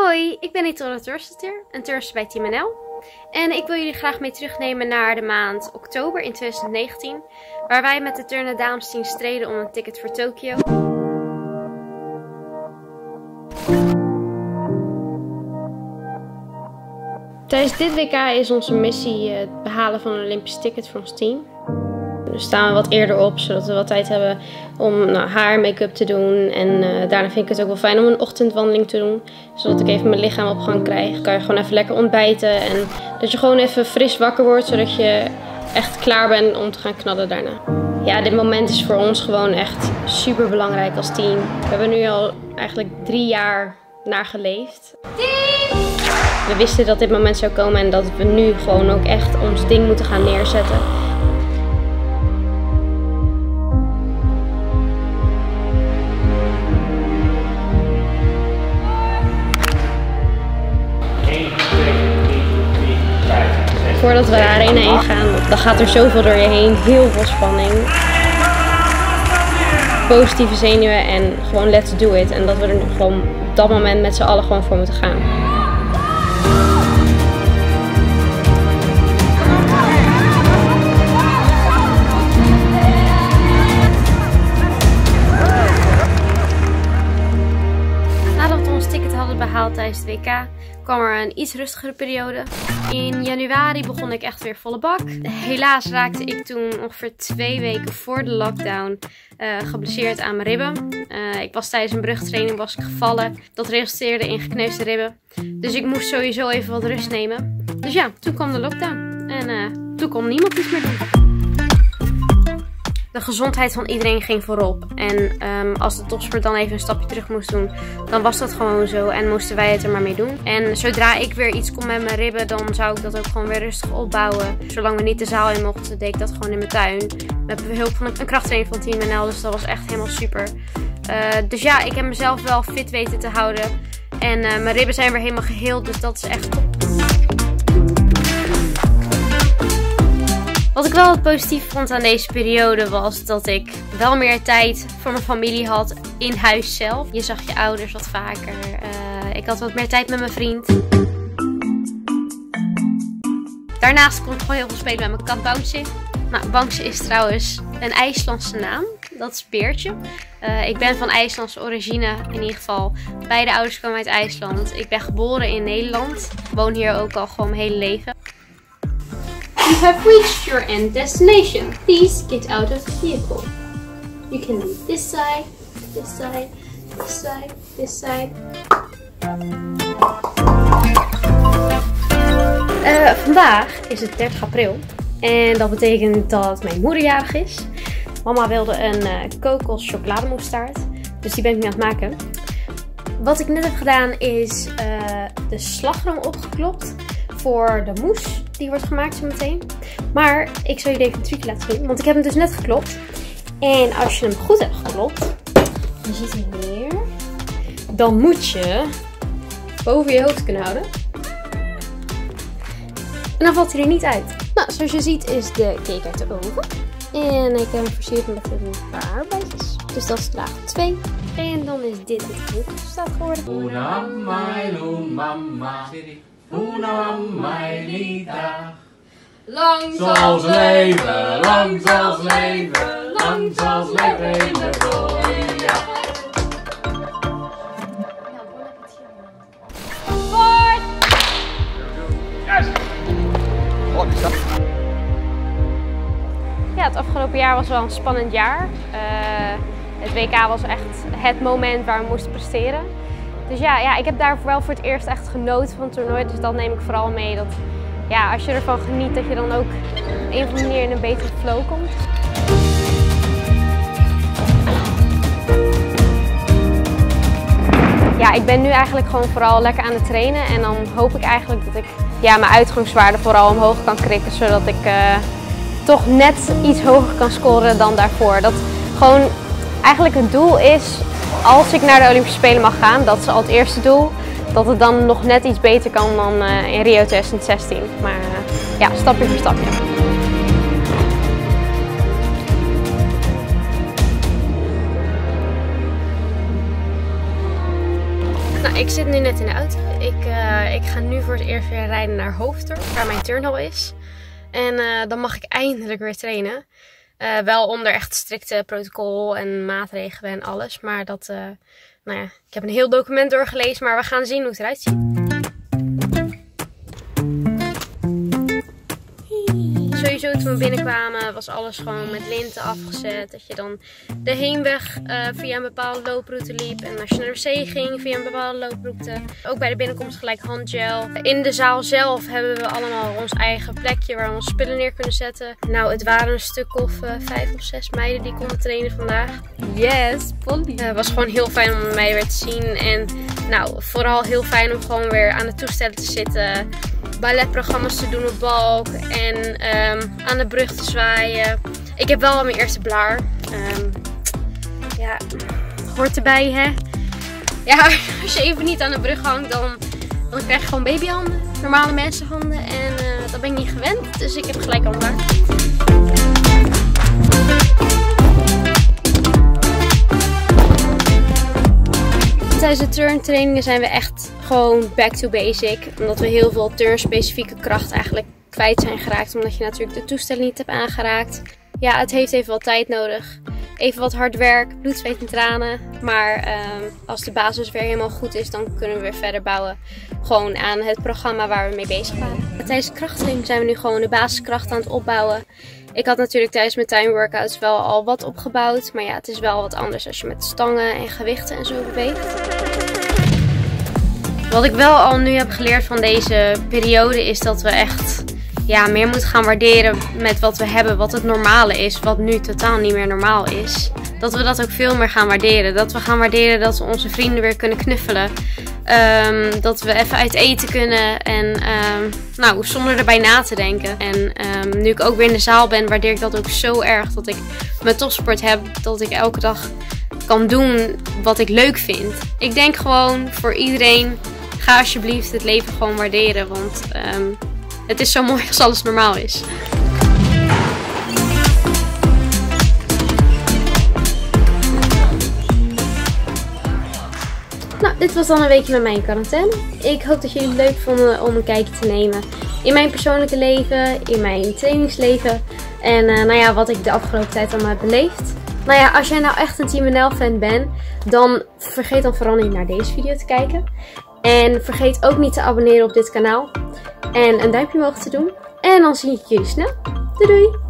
Hoi, ik ben Itolle Tursteter, een turnster bij Team NL. En ik wil jullie graag mee terugnemen naar de maand oktober in 2019. Waar wij met de turnen damesteam streden om een ticket voor Tokio. Tijdens dit WK is onze missie het behalen van een Olympisch ticket voor ons team. Dus staan we wat eerder op, zodat we wat tijd hebben om haar make-up te doen. En daarna vind ik het ook wel fijn om een ochtendwandeling te doen. Zodat ik even mijn lichaam op gang krijg. Dan kan je gewoon even lekker ontbijten. En dat je gewoon even fris wakker wordt, zodat je echt klaar bent om te gaan knallen daarna. Ja, dit moment is voor ons gewoon echt super belangrijk als team. We hebben nu al eigenlijk 3 jaar naar geleefd. We wisten dat dit moment zou komen en dat we nu gewoon ook echt ons ding moeten gaan neerzetten. Voordat we de arena ingaan, dan gaat er zoveel door je heen. Heel veel spanning. Positieve zenuwen en gewoon let's do it. En dat we er gewoon op dat moment met z'n allen gewoon voor moeten gaan. Nadat we ons ticket hadden behaald tijdens het WK, kwam er een iets rustigere periode. In januari begon ik echt weer volle bak. Helaas raakte ik toen ongeveer 2 weken voor de lockdown geblesseerd aan mijn ribben. Ik was tijdens een brugtraining gevallen. Dat resulteerde in gekneusde ribben. Dus ik moest sowieso even wat rust nemen. Dus ja, toen kwam de lockdown. En toen kon niemand iets meer doen. De gezondheid van iedereen ging voorop. En als de topsport dan even een stapje terug moest doen, dan was dat gewoon zo. En moesten wij het er maar mee doen. En zodra ik weer iets kon met mijn ribben, dan zou ik dat ook gewoon weer rustig opbouwen. Zolang we niet de zaal in mochten, deed ik dat gewoon in mijn tuin. Met behulp van een krachttrainer van Team NL. Dus dat was echt helemaal super. Dus ja, ik heb mezelf wel fit weten te houden. En mijn ribben zijn weer helemaal geheeld. Dus dat is echt top. Wat ik wel het positief vond aan deze periode was dat ik wel meer tijd voor mijn familie had in huis zelf. Je zag je ouders wat vaker. Ik had wat meer tijd met mijn vriend. Daarnaast kon ik gewoon heel veel spelen met mijn kat Bouncey. Nou, Bouncey is trouwens een IJslandse naam. Dat is Beertje. Ik ben van IJslandse origine, in ieder geval. Beide ouders komen uit IJsland. Ik ben geboren in Nederland. Woon hier ook al gewoon mijn hele leven. You have reached your end destination. Please get out of the vehicle. You can leave this side, this side, this side, this side. Vandaag is het 30 april. En dat betekent dat mijn moeder jarig is. Mama wilde een kokos chocolademoustaart. Dus die ben ik nu aan het maken. Wat ik net heb gedaan is de slagroom opgeklopt voor de mousse. Die wordt gemaakt zo meteen. Maar ik zal jullie even een trucje laten zien. Want ik heb hem dus net geklopt. En als je hem goed hebt geklopt. Je ziet hem hier. Dan moet je boven je hoofd kunnen houden. En dan valt hij er niet uit. Nou, zoals je ziet is de cake uit de oven. En ik heb hem versierd met een paar beetjes. Dus dat is laag 2. En dan is dit het resultaat geworden. Una mama. Una meilita. Lang zal ze leven, lang zal ze leven, lang zal ze leven in de gloria. Yes! Ja, het afgelopen jaar was wel een spannend jaar. Het WK was echt het moment waar we moesten presteren. Dus ja, ik heb daar wel voor het eerst echt genoten van het toernooi. Dus dat neem ik vooral mee. Dat ja, als je ervan geniet, dat je dan ook op een of andere manier in een betere flow komt. Ja, ik ben nu eigenlijk gewoon vooral lekker aan het trainen. En dan hoop ik eigenlijk dat ik mijn uitgangswaarde vooral omhoog kan krikken. Zodat ik toch net iets hoger kan scoren dan daarvoor. Dat gewoon eigenlijk het doel is, als ik naar de Olympische Spelen mag gaan, dat is al het eerste doel, dat het dan nog net iets beter kan dan in Rio 2016. Maar ja, stapje voor stapje. Nou, ik zit nu net in de auto. Ik ga nu voor het eerst weer rijden naar Hoofddorp, waar mijn turnhal is. En dan mag ik eindelijk weer trainen. Wel onder echt strikte protocol en maatregelen en alles. Maar dat, nou ja, ik heb een heel document doorgelezen, maar we gaan zien hoe het eruit ziet. Sowieso toen we binnenkwamen was alles gewoon met linten afgezet. Dat je dan de heenweg via een bepaalde looproute liep. En als je naar de wc ging via een bepaalde looproute. Ook bij de binnenkomst gelijk handgel. In de zaal zelf hebben we allemaal ons eigen plekje waar we onze spullen neer kunnen zetten. Nou, het waren een stuk of 5 of 6 meiden die konden trainen vandaag. Yes, Polly. Het was gewoon heel fijn om mij weer te zien. En nou, vooral heel fijn om gewoon weer aan de toestellen te zitten. Balletprogramma's te doen op balk en aan de brug te zwaaien. Ik heb wel al mijn eerste blaar. Ja, hoort erbij, hè? Ja, als je even niet aan de brug hangt, dan krijg je gewoon babyhanden. Normale mensenhanden. En dat ben ik niet gewend. Dus ik heb gelijk al een blaar. Tijdens de turntrainingen zijn we echt gewoon back to basic. Omdat we heel veel turnspecifieke kracht eigenlijk kwijt zijn geraakt. Omdat je natuurlijk de toestellen niet hebt aangeraakt. Ja, het heeft even wat tijd nodig. Even wat hard werk, bloed, zweet en tranen. Maar als de basis weer helemaal goed is, dan kunnen we weer verder bouwen. Gewoon aan het programma waar we mee bezig waren. Tijdens de krachttraining zijn we nu gewoon de basiskracht aan het opbouwen. Ik had natuurlijk tijdens mijn time workouts wel al wat opgebouwd. Maar ja, het is wel wat anders als je met stangen en gewichten en zo beweegt. Wat ik wel al nu heb geleerd van deze periode is dat we echt meer moeten gaan waarderen met wat we hebben. Wat het normale is, wat nu totaal niet meer normaal is. Dat we dat ook veel meer gaan waarderen. Dat we gaan waarderen dat we onze vrienden weer kunnen knuffelen. Dat we even uit eten kunnen en nou, zonder erbij na te denken. En nu ik ook weer in de zaal ben, waardeer ik dat ook zo erg. Dat ik mijn topsport heb, dat ik elke dag kan doen wat ik leuk vind. Ik denk gewoon voor iedereen, ga alsjeblieft het leven gewoon waarderen. Want het is zo mooi als alles normaal is. Nou, dit was dan een weekje met mij in quarantaine. Ik hoop dat jullie het leuk vonden om een kijkje te nemen in mijn persoonlijke leven, in mijn trainingsleven. En nou ja, wat ik de afgelopen tijd allemaal heb beleefd. Nou ja, als jij nou echt een Team NL fan bent, dan vergeet dan vooral niet naar deze video te kijken. En vergeet ook niet te abonneren op dit kanaal. En een duimpje omhoog te doen. En dan zie ik jullie snel. Doei doei!